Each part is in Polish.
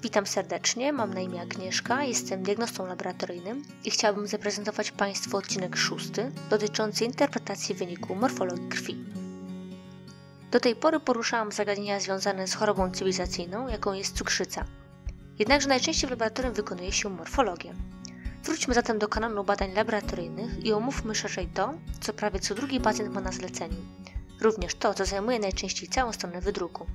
Witam serdecznie, mam na imię Agnieszka, jestem diagnostą laboratoryjnym i chciałabym zaprezentować Państwu odcinek 6 dotyczący interpretacji wyniku morfologii krwi. Do tej pory poruszałam zagadnienia związane z chorobą cywilizacyjną, jaką jest cukrzyca. Jednakże najczęściej w laboratorium wykonuje się morfologię. Wróćmy zatem do kanonu badań laboratoryjnych i omówmy szerzej to, co prawie co drugi pacjent ma na zleceniu. Również to, co zajmuje najczęściej całą stronę wydruku.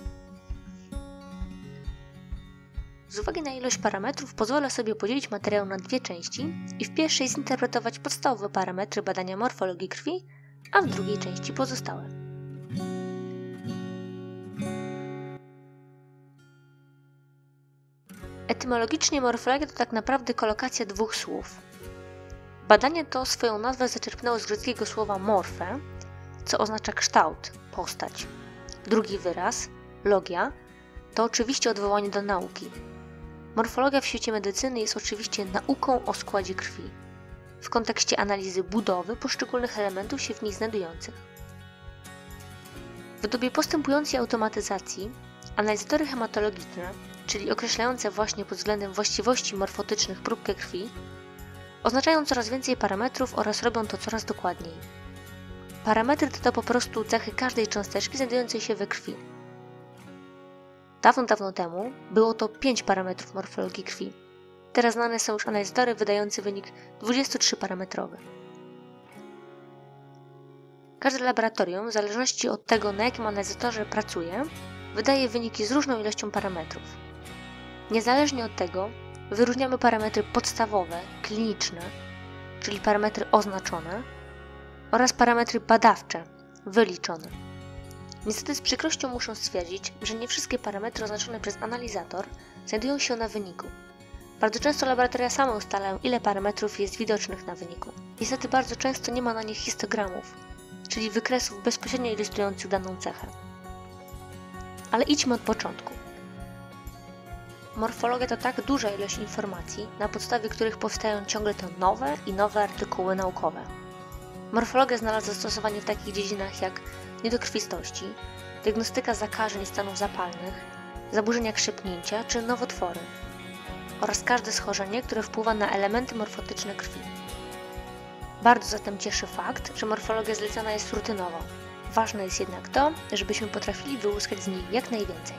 Z uwagi na ilość parametrów pozwolę sobie podzielić materiał na dwie części i w pierwszej zinterpretować podstawowe parametry badania morfologii krwi, a w drugiej części pozostałe. Etymologicznie morfologia to tak naprawdę kolokacja dwóch słów. Badanie to swoją nazwę zaczerpnęło z greckiego słowa morfe, co oznacza kształt, postać. Drugi wyraz, logia, to oczywiście odwołanie do nauki. Morfologia w świecie medycyny jest oczywiście nauką o składzie krwi, w kontekście analizy budowy poszczególnych elementów się w niej znajdujących. W dobie postępującej automatyzacji analizatory hematologiczne, czyli określające właśnie pod względem właściwości morfotycznych próbkę krwi, oznaczają coraz więcej parametrów oraz robią to coraz dokładniej. Parametry to po prostu cechy każdej cząsteczki znajdującej się we krwi. Dawno temu było to 5 parametrów morfologii krwi. Teraz znane są już analizatory wydające wynik 23-parametrowy. Każde laboratorium, w zależności od tego, na jakim analizatorze pracuje, wydaje wyniki z różną ilością parametrów. Niezależnie od tego wyróżniamy parametry podstawowe, kliniczne, czyli parametry oznaczone, oraz parametry badawcze, wyliczone. Niestety z przykrością muszę stwierdzić, że nie wszystkie parametry oznaczone przez analizator znajdują się na wyniku. Bardzo często laboratoria same ustalają, ile parametrów jest widocznych na wyniku. Niestety bardzo często nie ma na nich histogramów, czyli wykresów bezpośrednio ilustrujących daną cechę. Ale idźmy od początku. Morfologia to tak duża ilość informacji, na podstawie których powstają ciągle to nowe i nowe artykuły naukowe. Morfologia znalazła zastosowanie w takich dziedzinach jak niedokrwistości, diagnostyka zakażeń i stanów zapalnych, zaburzenia krzepnięcia czy nowotwory oraz każde schorzenie, które wpływa na elementy morfotyczne krwi. Bardzo zatem cieszy fakt, że morfologia zlecana jest rutynowo. Ważne jest jednak to, żebyśmy potrafili wyłuskać z niej jak najwięcej.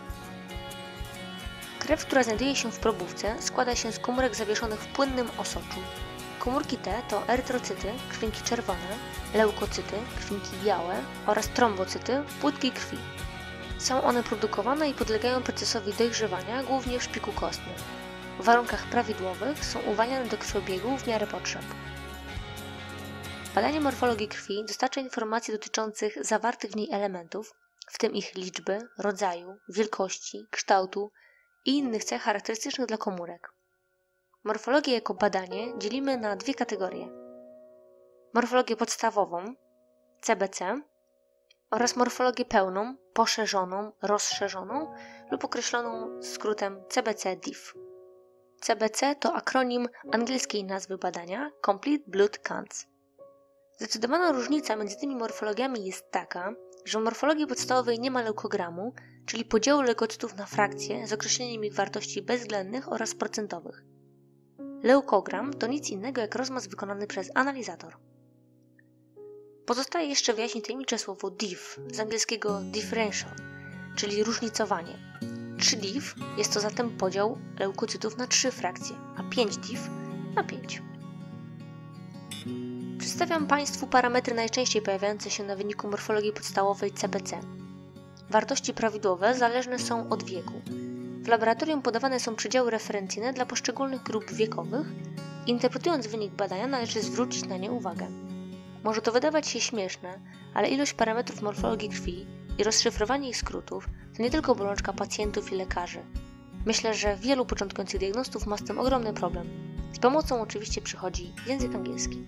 Krew, która znajduje się w probówce, składa się z komórek zawieszonych w płynnym osoczu. Komórki te to erytrocyty, krwinki czerwone, leukocyty, krwinki białe oraz trombocyty, płytkiej krwi. Są one produkowane i podlegają procesowi dojrzewania, głównie w szpiku kostnym. W warunkach prawidłowych są uwalniane do krwiobiegu w miarę potrzeb. Badanie morfologii krwi dostarcza informacji dotyczących zawartych w niej elementów, w tym ich liczby, rodzaju, wielkości, kształtu i innych cech charakterystycznych dla komórek. Morfologię jako badanie dzielimy na dwie kategorie. Morfologię podstawową, CBC, oraz morfologię pełną, poszerzoną, rozszerzoną lub określoną skrótem CBC-DIF. CBC to akronim angielskiej nazwy badania Complete Blood Counts. Zdecydowana różnica między tymi morfologiami jest taka, że w morfologii podstawowej nie ma leukogramu, czyli podziału leukocytów na frakcje z określeniem ich wartości bezwzględnych oraz procentowych. Leukogram to nic innego jak rozmaz wykonany przez analizator. Pozostaje jeszcze wyjaśnić tajemnicze słowo DIF, z angielskiego differential, czyli różnicowanie. 3 DIF jest to zatem podział leukocytów na 3 frakcje, a 5 DIF na 5. Przedstawiam Państwu parametry najczęściej pojawiające się na wyniku morfologii podstawowej CBC. Wartości prawidłowe zależne są od wieku. W laboratorium podawane są przedziały referencyjne dla poszczególnych grup wiekowych. Interpretując wynik badania należy zwrócić na nie uwagę. Może to wydawać się śmieszne, ale ilość parametrów morfologii krwi i rozszyfrowanie ich skrótów to nie tylko bolączka pacjentów i lekarzy. Myślę, że wielu początkujących diagnostów ma z tym ogromny problem. Z pomocą oczywiście przychodzi język angielski.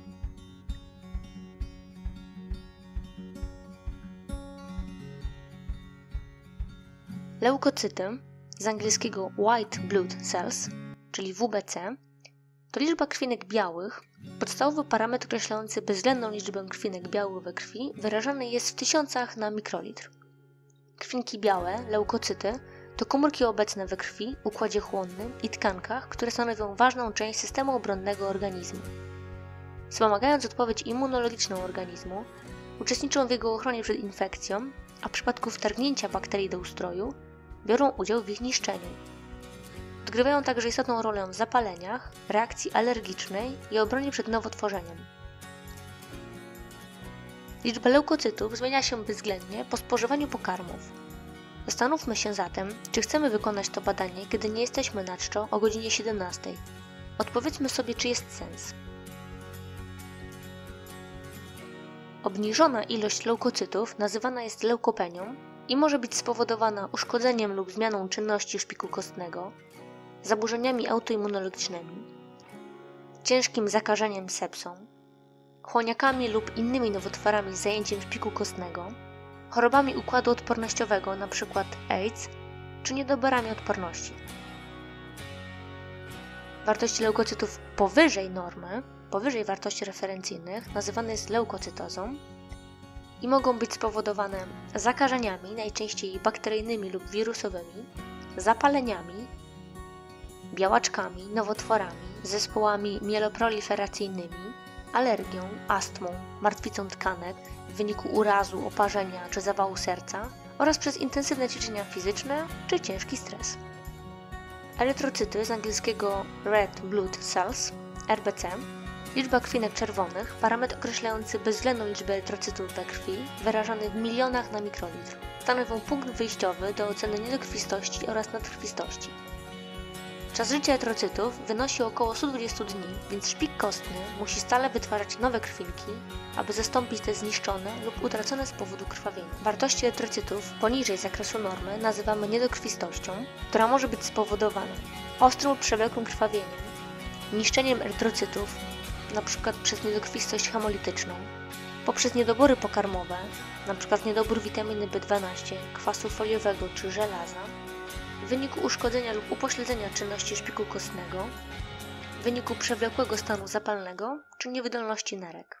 Leukocyty, z angielskiego White Blood Cells, czyli WBC, to liczba krwinek białych, podstawowy parametr określający bezwzględną liczbę krwinek białych we krwi, wyrażany jest w tysiącach na mikrolitr. Krwinki białe, leukocyty, to komórki obecne we krwi, układzie chłonnym i tkankach, które stanowią ważną część systemu obronnego organizmu. Wspomagając odpowiedź immunologiczną organizmu, uczestniczą w jego ochronie przed infekcją, a w przypadku wtargnięcia bakterii do ustroju biorą udział w ich niszczeniu. Odgrywają także istotną rolę w zapaleniach, reakcji alergicznej i obronie przed nowotworzeniem. Liczba leukocytów zmienia się bezwzględnie po spożywaniu pokarmów. Zastanówmy się zatem, czy chcemy wykonać to badanie, kiedy nie jesteśmy na czczo o godzinie 17. Odpowiedzmy sobie, czy jest sens. Obniżona ilość leukocytów nazywana jest leukopenią i może być spowodowana uszkodzeniem lub zmianą czynności szpiku kostnego, zaburzeniami autoimmunologicznymi, ciężkim zakażeniem sepsą, chłoniakami lub innymi nowotworami z zajęciem szpiku kostnego, chorobami układu odpornościowego np. AIDS czy niedoborami odporności. Wartość leukocytów powyżej normy, powyżej wartości referencyjnych, nazywane jest leukocytozą i mogą być spowodowane zakażeniami, najczęściej bakteryjnymi lub wirusowymi, zapaleniami, białaczkami, nowotworami, zespołami mieloproliferacyjnymi, alergią, astmą, martwicą tkanek w wyniku urazu, oparzenia czy zawału serca oraz przez intensywne ćwiczenia fizyczne czy ciężki stres. Erytrocyty, z angielskiego Red Blood Cells, RBC, liczba krwinek czerwonych, parametr określający bezwzględną liczbę erytrocytów we krwi, wyrażany w milionach na mikrolitr, stanowią punkt wyjściowy do oceny niedokrwistości oraz nadkrwistości. Czas życia erytrocytów wynosi około 120 dni, więc szpik kostny musi stale wytwarzać nowe krwinki, aby zastąpić te zniszczone lub utracone z powodu krwawienia. Wartości erytrocytów poniżej zakresu normy nazywamy niedokrwistością, która może być spowodowana ostrym lub przewlekłym krwawieniem, niszczeniem erytrocytów, np. przez niedokrwistość hemolityczną, poprzez niedobory pokarmowe, np. niedobór witaminy B12, kwasu foliowego czy żelaza, w wyniku uszkodzenia lub upośledzenia czynności szpiku kostnego, w wyniku przewlekłego stanu zapalnego czy niewydolności nerek.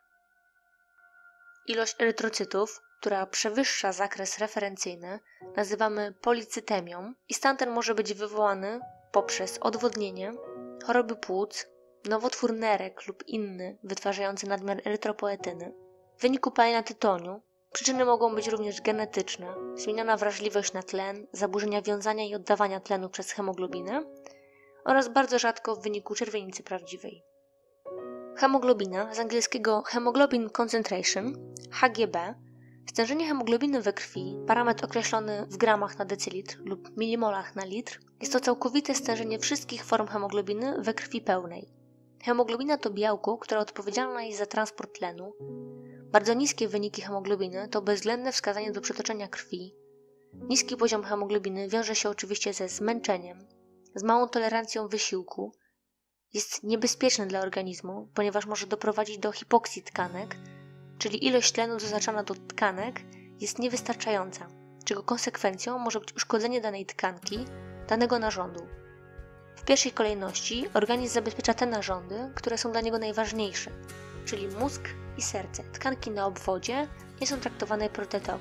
Ilość erytrocytów, która przewyższa zakres referencyjny, nazywamy policytemią i stan ten może być wywołany poprzez odwodnienie, choroby płuc, nowotwór nerek lub inny wytwarzający nadmiar erytropoetyny, w wyniku palenia tytoniu. Przyczyny mogą być również genetyczne, zmieniona wrażliwość na tlen, zaburzenia wiązania i oddawania tlenu przez hemoglobinę oraz bardzo rzadko w wyniku czerwienicy prawdziwej. Hemoglobina, z angielskiego Hemoglobin Concentration, HGB, stężenie hemoglobiny we krwi, parametr określony w gramach na decylitr lub milimolach na litr, jest to całkowite stężenie wszystkich form hemoglobiny we krwi pełnej. Hemoglobina to białko, które odpowiedzialne jest za transport tlenu. Bardzo niskie wyniki hemoglobiny to bezwzględne wskazanie do przetoczenia krwi. Niski poziom hemoglobiny wiąże się oczywiście ze zmęczeniem, z małą tolerancją wysiłku, jest niebezpieczny dla organizmu, ponieważ może doprowadzić do hipoksji tkanek, czyli ilość tlenu dostarczana do tkanek jest niewystarczająca, czego konsekwencją może być uszkodzenie danej tkanki, danego narządu. W pierwszej kolejności organizm zabezpiecza te narządy, które są dla niego najważniejsze, czyli mózg i serce. Tkanki na obwodzie nie są traktowane priorytetowo.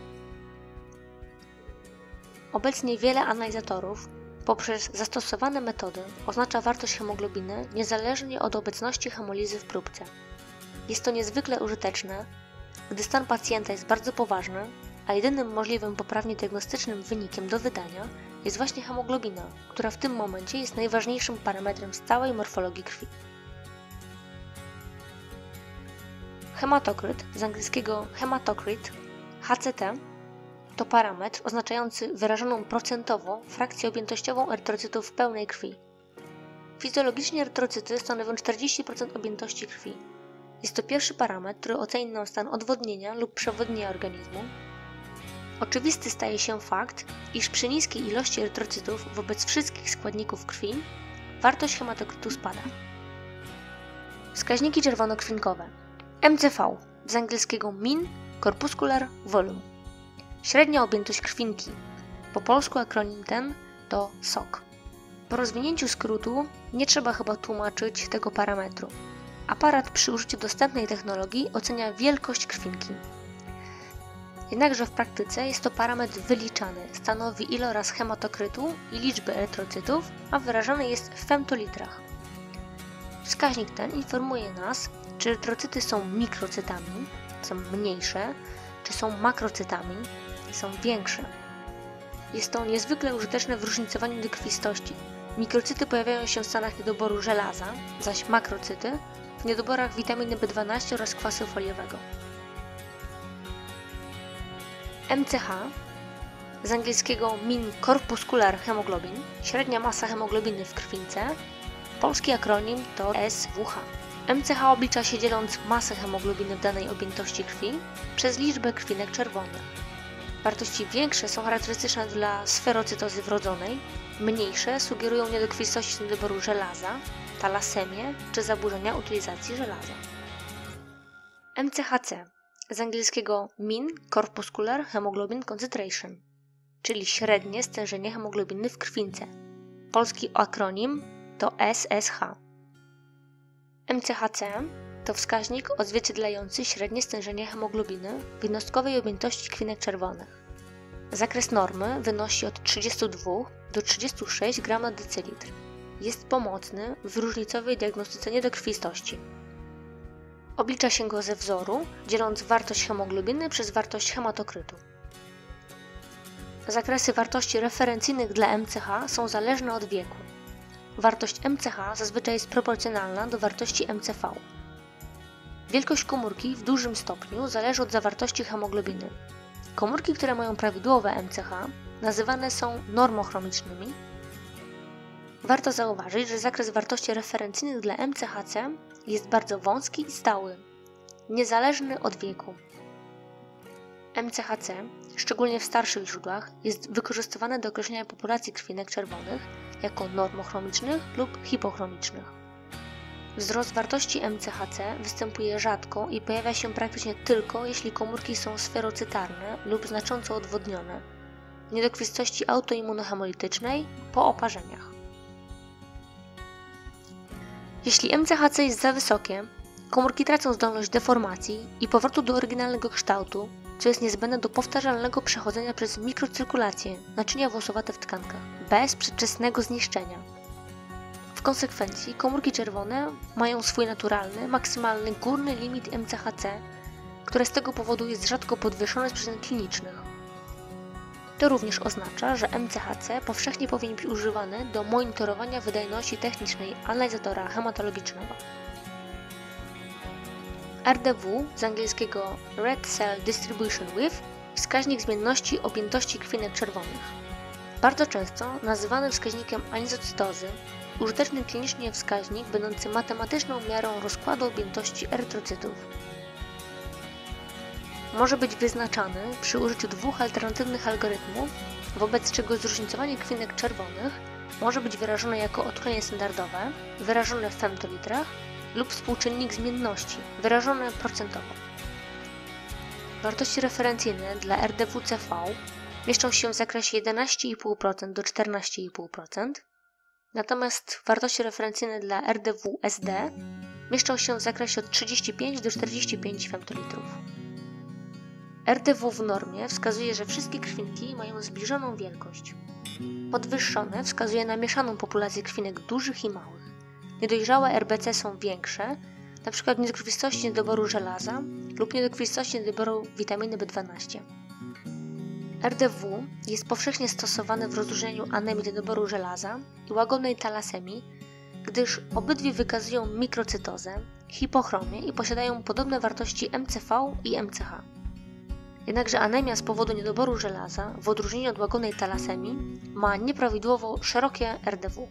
Obecnie wiele analizatorów poprzez zastosowane metody oznacza wartość hemoglobiny niezależnie od obecności hemolizy w próbce. Jest to niezwykle użyteczne, gdy stan pacjenta jest bardzo poważny, a jedynym możliwym poprawnie diagnostycznym wynikiem do wydania jest właśnie hemoglobina, która w tym momencie jest najważniejszym parametrem stałej morfologii krwi. Hematokryt, z angielskiego hematokryt, HCT, to parametr oznaczający wyrażoną procentowo frakcję objętościową erytrocytów w pełnej krwi. Fizjologicznie erytrocyty stanowią 40% objętości krwi. Jest to pierwszy parametr, który oceni nam stan odwodnienia lub przewodnienia organizmu. Oczywisty staje się fakt, iż przy niskiej ilości erytrocytów wobec wszystkich składników krwi wartość hematokrytu spada. Wskaźniki czerwonokrwinkowe. MCV, z angielskiego Mean Corpuscular Volume. Średnia objętość krwinki. Po polsku akronim ten to SOK. Po rozwinięciu skrótu nie trzeba chyba tłumaczyć tego parametru. Aparat przy użyciu dostępnej technologii ocenia wielkość krwinki. Jednakże w praktyce jest to parametr wyliczany, stanowi iloraz hematokrytu i liczby erytrocytów, a wyrażany jest w femtolitrach. Wskaźnik ten informuje nas, czy erytrocyty są mikrocytami, są mniejsze, czy są makrocytami, są większe. Jest to niezwykle użyteczne w różnicowaniu niedokrwistości. Mikrocyty pojawiają się w stanach niedoboru żelaza, zaś makrocyty w niedoborach witaminy B12 oraz kwasu foliowego. MCH, z angielskiego Mean Corpuscular Hemoglobin, średnia masa hemoglobiny w krwince, polski akronim to SWH. MCH oblicza się dzieląc masę hemoglobiny w danej objętości krwi przez liczbę krwinek czerwonych. Wartości większe są charakterystyczne dla sferocytozy wrodzonej, mniejsze sugerują niedokrwistości niedoboru żelaza, talasemię czy zaburzenia utylizacji żelaza. MCHC, z angielskiego Mean Corpuscular Hemoglobin Concentration, czyli średnie stężenie hemoglobiny w krwince. Polski akronim to SSH. MCHC to wskaźnik odzwierciedlający średnie stężenie hemoglobiny w jednostkowej objętości krwinek czerwonych. Zakres normy wynosi od 32 do 36 g na decylitr. Jest pomocny w różnicowej diagnostyce niedokrwistości. Oblicza się go ze wzoru, dzieląc wartość hemoglobiny przez wartość hematokrytu. Zakresy wartości referencyjnych dla MCH są zależne od wieku. Wartość MCH zazwyczaj jest proporcjonalna do wartości MCV. Wielkość komórki w dużym stopniu zależy od zawartości hemoglobiny. Komórki, które mają prawidłowe MCH, nazywane są normochromicznymi. Warto zauważyć, że zakres wartości referencyjnych dla MCHC jest bardzo wąski i stały, niezależny od wieku. MCHC, szczególnie w starszych źródłach, jest wykorzystywane do określenia populacji krwinek czerwonych jako normochromicznych lub hipochromicznych. Wzrost wartości MCHC występuje rzadko i pojawia się praktycznie tylko, jeśli komórki są sferocytarne lub znacząco odwodnione, w niedokrwistości autoimmunohemolitycznej po oparzeniach. Jeśli MCHC jest za wysokie, komórki tracą zdolność deformacji i powrotu do oryginalnego kształtu, co jest niezbędne do powtarzalnego przechodzenia przez mikrocyrkulację naczynia włosowate w tkankach, bez przedwczesnego zniszczenia. W konsekwencji komórki czerwone mają swój naturalny, maksymalny górny limit MCHC, które z tego powodu jest rzadko podwyższone z przyczyn klinicznych. To również oznacza, że MCHC powszechnie powinien być używany do monitorowania wydajności technicznej analizatora hematologicznego. RDW, z angielskiego Red Cell Distribution Width, wskaźnik zmienności objętości krwinek czerwonych. Bardzo często nazywany wskaźnikiem anizocytozy, użyteczny klinicznie wskaźnik będący matematyczną miarą rozkładu objętości erytrocytów. Może być wyznaczany przy użyciu dwóch alternatywnych algorytmów, wobec czego zróżnicowanie krwinek czerwonych może być wyrażone jako odklejenie standardowe, wyrażone w femtolitrach, lub współczynnik zmienności, wyrażony procentowo. Wartości referencyjne dla RDW-CV mieszczą się w zakresie 11,5% do 14,5%, natomiast wartości referencyjne dla RDW-SD mieszczą się w zakresie od 35 do 45 femtolitrów. RDW w normie wskazuje, że wszystkie krwinki mają zbliżoną wielkość. Podwyższone wskazuje na mieszaną populację krwinek dużych i małych. Niedojrzałe RBC są większe, np. w niedokrwistości niedoboru żelaza lub niedokrwistości niedoboru witaminy B12. RDW jest powszechnie stosowany w rozróżnianiu anemii niedoboru żelaza i łagodnej talasemii, gdyż obydwie wykazują mikrocytozę, hipochromię i posiadają podobne wartości MCV i MCH. Jednakże anemia z powodu niedoboru żelaza, w odróżnieniu od łagodnej talasemii, ma nieprawidłowo szerokie RDW.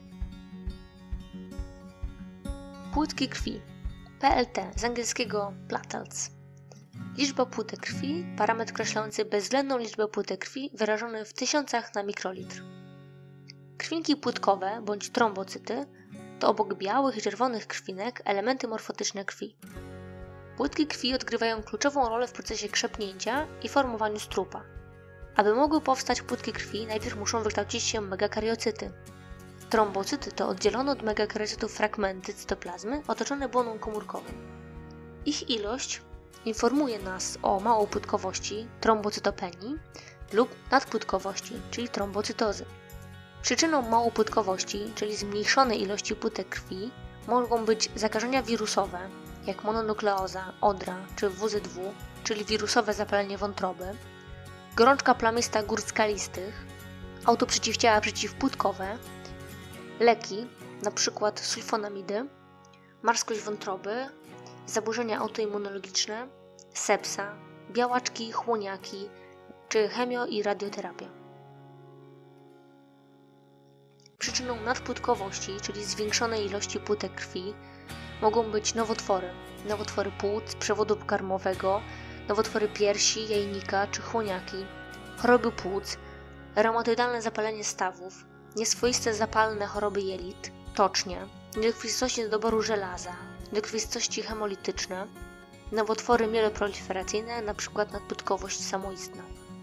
Płytki krwi, PLT, z angielskiego platelets. Liczba płytek krwi, parametr określający bezwzględną liczbę płytek krwi wyrażony w tysiącach na mikrolitr. Krwinki płytkowe bądź trombocyty to obok białych i czerwonych krwinek elementy morfotyczne krwi. Płytki krwi odgrywają kluczową rolę w procesie krzepnięcia i formowaniu strupa. Aby mogły powstać płytki krwi, najpierw muszą wykształcić się megakariocyty. Trombocyty to oddzielone od megakarycytów fragmenty cytoplazmy otoczone błoną komórkową. Ich ilość informuje nas o małopłótkowości, trombocytopenii lub nadpłótkowości, czyli trombocytozy. Przyczyną małopłótkowości, czyli zmniejszonej ilości płytek krwi, mogą być zakażenia wirusowe, jak mononukleoza, odra czy WZW, czyli wirusowe zapalenie wątroby, gorączka plamista gór skalistych, autoprzeciwciała przeciwpłótkowe, leki, np. sulfonamidy, marskość wątroby, zaburzenia autoimmunologiczne, sepsa, białaczki, chłoniaki czy chemio- i radioterapia. Przyczyną nadpłótkowości, czyli zwiększonej ilości płytek krwi, mogą być nowotwory płuc, przewodu pokarmowego, nowotwory piersi, jajnika czy chłoniaki, choroby płuc, reumatoidalne zapalenie stawów, nieswoiste zapalne choroby jelit, tocznie, niedokrwistości niedoboru żelaza, niedokrwistości hemolityczne, nowotwory mieloproliferacyjne, np. nadpłótkowość samoistna.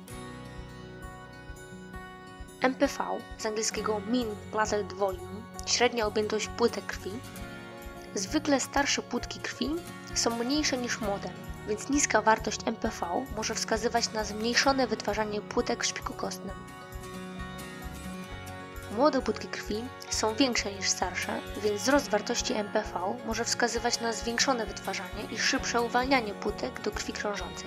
MPV, z angielskiego Mean Platelet Volume, średnia objętość płytek krwi. Zwykle starsze płótki krwi są mniejsze niż młode, więc niska wartość MPV może wskazywać na zmniejszone wytwarzanie płytek w szpiku kostnym. Młode płótki krwi są większe niż starsze, więc wzrost wartości MPV może wskazywać na zwiększone wytwarzanie i szybsze uwalnianie płytek do krwi krążącej.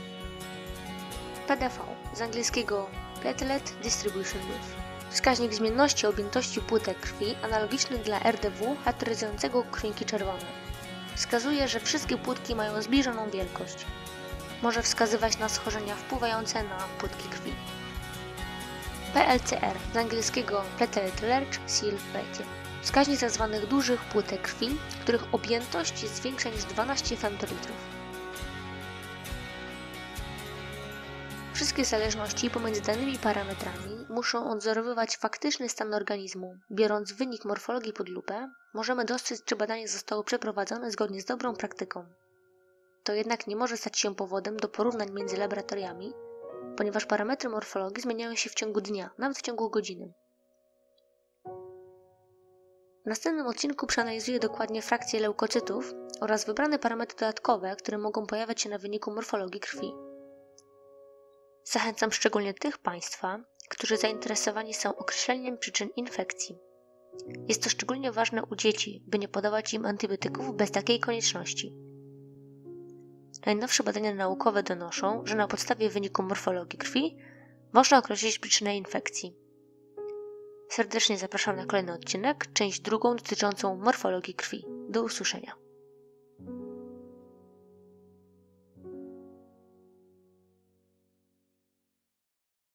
PDV, z angielskiego Platelet Distribution Width, wskaźnik zmienności objętości płytek krwi analogiczny dla RDW charakteryzującego krwinki czerwone. Wskazuje, że wszystkie płótki mają zbliżoną wielkość. Może wskazywać na schorzenia wpływające na płótki krwi. PLCR, z angielskiego Platelet Large Cell Ratio, wskaźnik tzw. dużych płytek krwi, których objętość jest większa niż 12 femtolitrów. Wszystkie zależności pomiędzy danymi parametrami muszą odwzorowywać faktyczny stan organizmu. Biorąc wynik morfologii pod lupę, możemy dostrzec, czy badanie zostało przeprowadzone zgodnie z dobrą praktyką. To jednak nie może stać się powodem do porównań między laboratoriami, ponieważ parametry morfologii zmieniają się w ciągu dnia, nawet w ciągu godziny. W następnym odcinku przeanalizuję dokładnie frakcję leukocytów oraz wybrane parametry dodatkowe, które mogą pojawiać się na wyniku morfologii krwi. Zachęcam szczególnie tych Państwa, którzy zainteresowani są określeniem przyczyn infekcji. Jest to szczególnie ważne u dzieci, by nie podawać im antybiotyków bez takiej konieczności. Najnowsze badania naukowe donoszą, że na podstawie wyniku morfologii krwi można określić przyczynę infekcji. Serdecznie zapraszam na kolejny odcinek, część drugą dotyczącą morfologii krwi. Do usłyszenia.